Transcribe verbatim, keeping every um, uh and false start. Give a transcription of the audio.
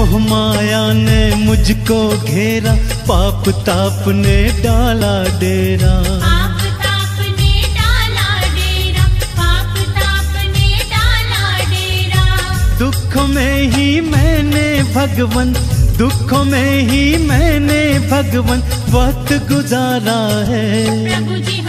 मोह माया ने मुझको घेरा, पाप ताप ने डाला डेरा। पाप ताप ने डाला डेरा, पाप ताप ने डाला डेरा। दुख में ही मैंने भगवन, दुखों में ही मैंने भगवन वक्त गुजारा है। प्रभु जी